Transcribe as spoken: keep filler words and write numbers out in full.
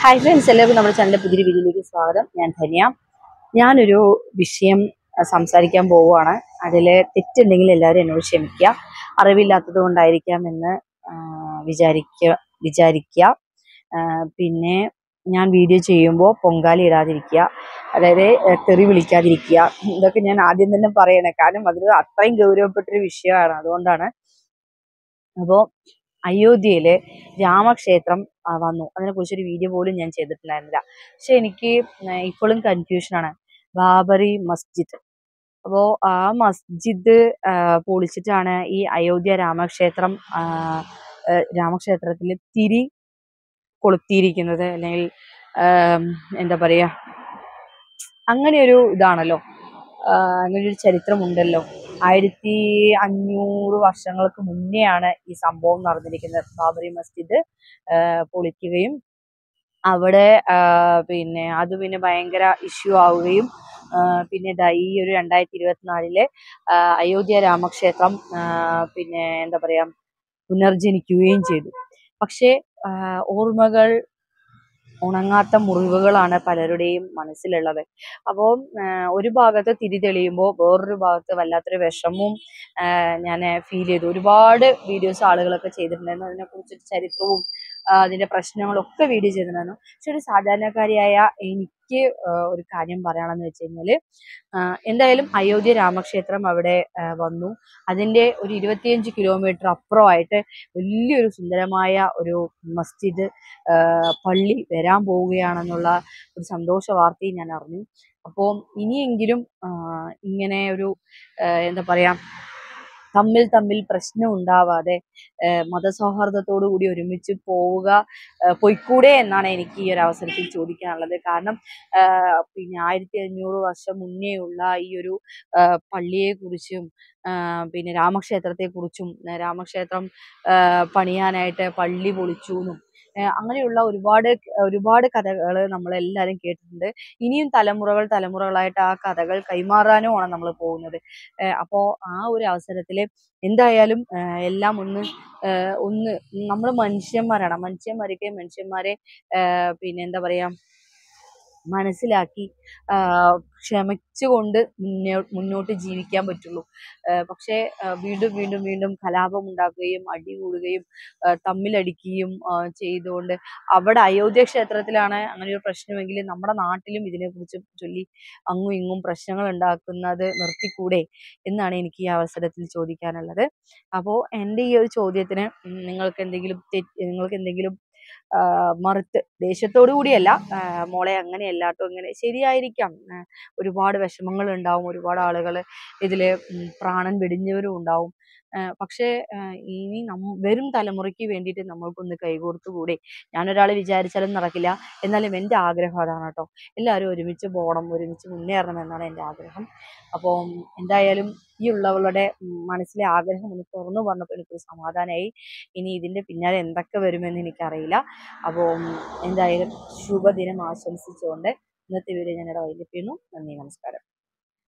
Hi friends, എല്ലാവർക്കും നമ്മുടെ ചാനലിലെ പുതിയൊരു വീഡിയോയിലേക്ക് സ്വാഗതം. ഞാൻ ധന്യ. ഞാനൊരു വിഷയം സംസാരിക്കാൻ പോവുകയാണ്. അതിൽ തെറ്റുണ്ടെങ്കിൽ എല്ലാവരും എന്നോട് ക്ഷമിക്കുക. അറിവില്ലാത്തത് കൊണ്ടായിരിക്കാം എന്ന് വിചാരിക്കുക വിചാരിക്കുക പിന്നെ ഞാൻ വീഡിയോ ചെയ്യുമ്പോൾ പൊങ്കാലി ഇടാതിരിക്കുക, അതായത് തെറി വിളിക്കാതിരിക്കുക. ഇതൊക്കെ ഞാൻ ആദ്യം തന്നെ പറയണേ, കാരണം അതിന് അത്രയും ഗൗരവപ്പെട്ടൊരു വിഷയമാണ്. അതുകൊണ്ടാണ്. അപ്പോൾ അയോധ്യയിലെ രാമക്ഷേത്രം വന്നു. അതിനെക്കുറിച്ചൊരു വീഡിയോ പോലും ഞാൻ ചെയ്തിട്ടുണ്ടായിരുന്നില്ല. പക്ഷെ എനിക്ക് ഇപ്പോഴും കൺഫ്യൂഷനാണ്. ബാബറി മസ്ജിദ്, അപ്പോൾ ആ മസ്ജിദ് പൊളിച്ചിട്ടാണ് ഈ അയോധ്യ രാമക്ഷേത്രം രാമക്ഷേത്രത്തിൽ തിരി കൊളുത്തിയിരിക്കുന്നത്. അല്ലെങ്കിൽ എന്താ പറയുക, അങ്ങനെയൊരു ഇതാണല്ലോ, അങ്ങനെയൊരു ചരിത്രമുണ്ടല്ലോ. ആയിരത്തി അഞ്ഞൂറ് വർഷങ്ങൾക്ക് മുന്നെയാണ് ഈ സംഭവം നടന്നിരിക്കുന്നത്. ബാബറി മസ്ജിദ് പൊളിക്കുകയും അവിടെ പിന്നെ അത് പിന്നെ ഭയങ്കര ഇഷ്യൂ ആവുകയും പിന്നെ ഈ ഒരു രണ്ടായിരത്തി ഇരുപത്തിനാലിലെ അയോധ്യ രാമക്ഷേത്രം പിന്നെ എന്താ പറയാ പുനർജനിക്കുകയും ചെയ്തു. പക്ഷേ ഓർമ്മകൾ ഉണങ്ങാത്ത മുറിവുകളാണ് പലരുടെയും മനസ്സിലുള്ളത്. അപ്പോൾ ഒരു ഭാഗത്ത് തിരി തെളിയുമ്പോൾ വേറൊരു ഭാഗത്ത് വല്ലാത്തൊരു വിഷമവും ഞാൻ ഫീൽ ചെയ്തു. ഒരുപാട് വീഡിയോസ് ആളുകളൊക്കെ ചെയ്തിട്ടുണ്ടായിരുന്നു. അതിനെക്കുറിച്ചൊരു ചരിത്രവും അതിൻ്റെ പ്രശ്നങ്ങളൊക്കെ വീഡിയോ ചെയ്തിട്ടുണ്ടായിരുന്നു. പക്ഷെ ഒരു സാധാരണക്കാരിയായ എനിക്ക് ഒരു കാര്യം പറയാണെന്ന് വെച്ച് കഴിഞ്ഞാൽ, എന്തായാലും അയോധ്യ രാമക്ഷേത്രം അവിടെ വന്നു. അതിൻ്റെ ഒരു ഇരുപത്തിയഞ്ച് കിലോമീറ്റർ അപ്പുറമായിട്ട് വലിയൊരു സുന്ദരമായ ഒരു മസ്ജിദ് പള്ളി വരാൻ പോവുകയാണെന്നുള്ള ഒരു സന്തോഷ വാർത്തയും ഞാൻ അറിഞ്ഞു. അപ്പോൾ ഇനിയെങ്കിലും ഇങ്ങനെ ഒരു എന്താ പറയാ തമ്മിൽ തമ്മിൽ പ്രശ്നം ഉണ്ടാവാതെ മതസൗഹാർദ്ദത്തോടു കൂടി ഒരുമിച്ച് പോവുക പൊയ്ക്കൂടെ എന്നാണ് എനിക്ക് ഈ ഒരു അവസരത്തിൽ ചോദിക്കാനുള്ളത്. കാരണം പിന്നെ ആയിരത്തി അഞ്ഞൂറ് വർഷം മുന്നേയുള്ള ഈ ഒരു പള്ളിയെക്കുറിച്ചും പിന്നെ രാമക്ഷേത്രത്തെക്കുറിച്ചും രാമക്ഷേത്രം പണിയാനായിട്ട് പള്ളി പൊളിച്ചു എന്നും അങ്ങനെയുള്ള ഒരുപാട് ഒരുപാട് കഥകൾ നമ്മളെല്ലാവരും കേട്ടിട്ടുണ്ട്. ഇനിയും തലമുറകൾ തലമുറകളായിട്ട് ആ കഥകൾ കൈമാറാനുമാണ് നമ്മൾ പോകുന്നത്. അപ്പോൾ ആ ഒരു അവസരത്തിൽ എന്തായാലും എല്ലാം ഒന്ന് ഒന്ന് നമ്മൾ മനുഷ്യന്മാരാണ്. മനുഷ്യന്മാരൊക്കെ മനുഷ്യന്മാരെ പിന്നെ എന്താ പറയാ മനസ്സിലാക്കി ക്ഷമിച്ചുകൊണ്ട് മുന്നോ മുന്നോട്ട് ജീവിക്കാൻ പറ്റുള്ളൂ. പക്ഷേ വീണ്ടും വീണ്ടും വീണ്ടും കലാപം ഉണ്ടാക്കുകയും അടി കൂടുകയും തമ്മിലടിക്കുകയും ചെയ്തുകൊണ്ട്, അവിടെ അയോധ്യ ക്ഷേത്രത്തിലാണ് അങ്ങനെ ഒരു പ്രശ്നമെങ്കിൽ നമ്മുടെ നാട്ടിലും ഇതിനെക്കുറിച്ച് ചൊല്ലി അങ്ങും ഇങ്ങും പ്രശ്നങ്ങൾ ഉണ്ടാക്കുന്നത് നിർത്തിക്കൂടെ എന്നാണ് എനിക്ക് ഈ അവസരത്തിൽ ചോദിക്കാനുള്ളത്. അപ്പോൾ എൻ്റെ ഈ ഒരു ചോദ്യത്തിന് നിങ്ങൾക്ക് എന്തെങ്കിലും തെറ്റ് നിങ്ങൾക്ക് എന്തെങ്കിലും മറുത്ത് ദേഷ്യത്തോടു കൂടിയല്ല, മോളെ അങ്ങനെയല്ല കേട്ടോ, ഇങ്ങനെ ശരിയായിരിക്കാം, ഒരുപാട് വിഷമങ്ങൾ ഉണ്ടാവും, ഒരുപാട് ആളുകൾ ഇതിൽ പ്രാണൻ വെടിഞ്ഞവരും ഉണ്ടാവും. പക്ഷേ ഇനി നം വരും തലമുറയ്ക്ക് വേണ്ടിയിട്ട് നമ്മൾക്കൊന്ന് കൈകോർത്തുകൂടെ? ഞാനൊരാൾ വിചാരിച്ചാലും നടക്കില്ല, എന്നാലും എൻ്റെ ആഗ്രഹം അതാണ് കേട്ടോ. എല്ലാവരും ഒരുമിച്ച് പോകണം, ഒരുമിച്ച് മുന്നേറണം എന്നാണ് എൻ്റെ ആഗ്രഹം. അപ്പോൾ എന്തായാലും ഈ ഉള്ളവളുടെ മനസ്സിലെ ആഗ്രഹം ഒന്ന് തുറന്നു പറഞ്ഞപ്പോൾ എനിക്കൊരു സമാധാനമായി. ഇനി ഇതിൻ്റെ പിന്നാലെ എന്തൊക്കെ വരുമെന്ന് എനിക്കറിയില്ല. അപ്പോൾ എന്തായാലും ശുഭദിനം ആശംസിച്ചുകൊണ്ട് ഇന്നത്തെ വീഡിയോ ഞാനിവിടെ വൈകിപ്പിക്കുന്നു. നന്ദി, നമസ്കാരം.